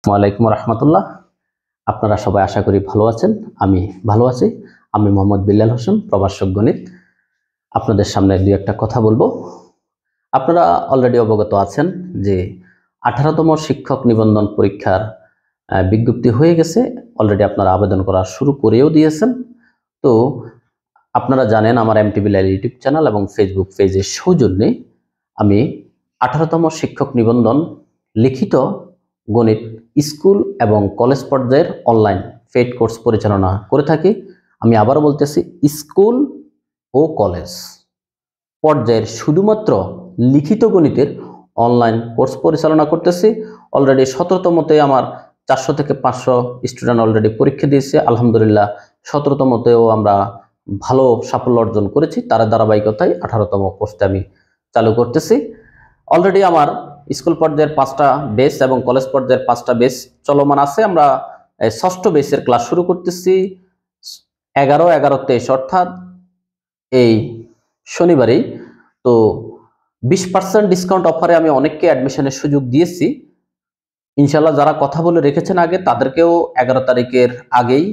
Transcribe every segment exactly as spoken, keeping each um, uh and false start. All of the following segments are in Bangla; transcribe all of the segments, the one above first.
ওয়ালাইকুম রহমতুল্লাহ। আপনারা সবাই আশা করি ভালো আছেন। আমি ভালো আছি। আমি মোহাম্মদ বিল্লাল হোসেন, প্রভাষক গণিত। আপনাদের সামনে দুই একটা কথা বলবো। আপনারা অলরেডি অবগত আছেন যে আঠারোতম শিক্ষক নিবন্ধন পরীক্ষার বিজ্ঞপ্তি হয়ে গেছে। অলরেডি আপনারা আবেদন করা শুরু করেও দিয়েছেন। তো আপনারা জানেন আমার এমটি বিল্লাল ইউটিউব চ্যানেল এবং ফেসবুক পেজের সৌজন্যে আমি আঠারোতম শিক্ষক নিবন্ধন লিখিত গণিত স্কুল এবং কলেজ পর্যায়ের অনলাইন পেইড কোর্স পরিচালনা করে থাকি। আমি আবারও বলতেছি, স্কুল ও কলেজ পর্যায়ের শুধুমাত্র লিখিত গণিতের অনলাইন কোর্স পরিচালনা করতেছি। অলরেডি সতেরোতমতে আমার চারশো থেকে পাঁচশো স্টুডেন্ট অলরেডি পরীক্ষা দিয়েছে। আলহামদুলিল্লাহ সতেরোতমতেও আমরা ভালো সাফল্য অর্জন করেছি। তার ধারাবাহিকতায় আঠারোতম কোর্সটা আমি চালু করতেছি। অলরেডি আমার স্কুল পর্যায়ের পাঁচটা বেস এবং কলেজ পর্যায়ের পাঁচটা বেস চলমান আছে। আমরা ষষ্ঠ বেসের ক্লাস শুরু করতেছি এগারো এগারো তেইশ অর্থাৎ এই শনিবারেই। তো বিশ পার্সেন্ট ডিসকাউন্ট অফারে আমি অনেককে অ্যাডমিশনের সুযোগ দিয়েছি। ইনশাল্লাহ যারা কথা বলে রেখেছেন আগে, তাদেরকেও এগারো তারিখের আগেই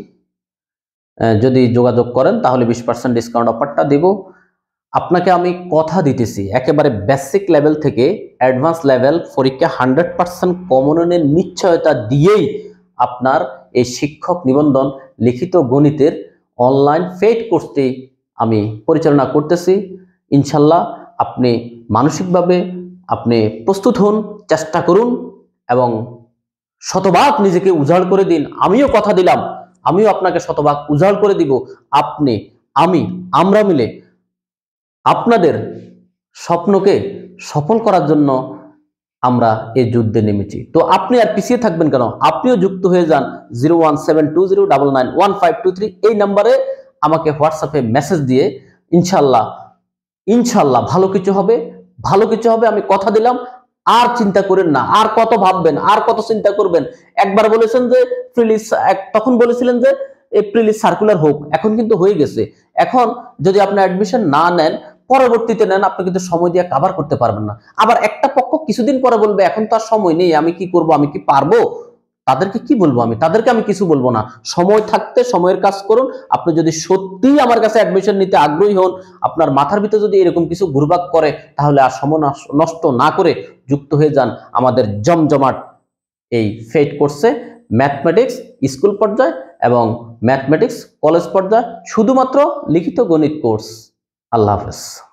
যদি যোগাযোগ করেন তাহলে বিশ পার্সেন্ট ডিসকাউন্ট অফারটা দেব। আপনাকে আমি কথা দিতেছি, একেবারে বেসিক লেভেল থেকে অ্যাডভান্স লেভেল পরীক্ষা হান্ড্রেড পার্সেন্ট কমনের নিশ্চয়তা দিয়েই আপনার এই শিক্ষক নিবন্ধন লিখিত গণিতের অনলাইন পেইড কোর্সটি আমি পরিচালনা করতেছি। ইনশাল্লাহ আপনি মানসিকভাবে আপনি প্রস্তুত হন, চেষ্টা করুন এবং শতভাগ নিজেকে উজাড় করে দিন। আমিও কথা দিলাম, আমিও আপনাকে শতভাগ উজাড় করে দিব। আপনি, আমি, আমরা মিলে আপনাদের স্বপ্নকে সফল করার জন্য আমরা এই যুদ্ধে নেমেছি। তো আপনি আর পিছিয়ে থাকবেন কেন? আপনিও যুক্ত হয়ে যান zero one seven two zero double nine one five two three এই নাম্বারে আমাকে হোয়াটসঅ্যাপে মেসেজ দিয়ে ইনশাল্লাহ ইনশাল্লাহ ভালো কিছু হবে, ভালো কিছু হবে, আমি কথা দিলাম। আর চিন্তা করেন না, আর কত ভাববেন, আর কত চিন্তা করবেন। একবার বলেছেন যে প্রিলিজ, তখন বলেছিলেন যে এই প্রিলিজ সার্কুলার হোক, এখন কিন্তু হয়ে গেছে। এখন যদি আপনি অ্যাডমিশন না নেন, পরবর্তীতে নেন, আপনি কিন্তু সময় দিয়ে কভার করতে পারবেন না। আবার একটা পক্ষ কিছুদিন পরে বলবে এখন তো আর সময় নেই, আমি কি করব, আমি কি পারবো? তাদেরকে কি বলবো? আমি তাদেরকে আমি কিছু বলবো না। সময় থাকতে সময়ের কাজ করুন। আপনি যদি সত্যিই আমার কাছে অ্যাডমিশন নিতে আগ্রহী হন, আপনার মাথার ভিতরে যদি এরকম কিছু ঘুরপাক করে, তাহলে আর সময় নষ্ট না করে যুক্ত হয়ে যান আমাদের জমজমাট এই পেইড কোর্সে। ম্যাথমেটিক্স স্কুল পর্যায়ে এবং ম্যাথমেটিক্স কলেজ পর্যায়ে শুধুমাত্র লিখিত গণিত কোর্স। আল্লাহ হাফেজ।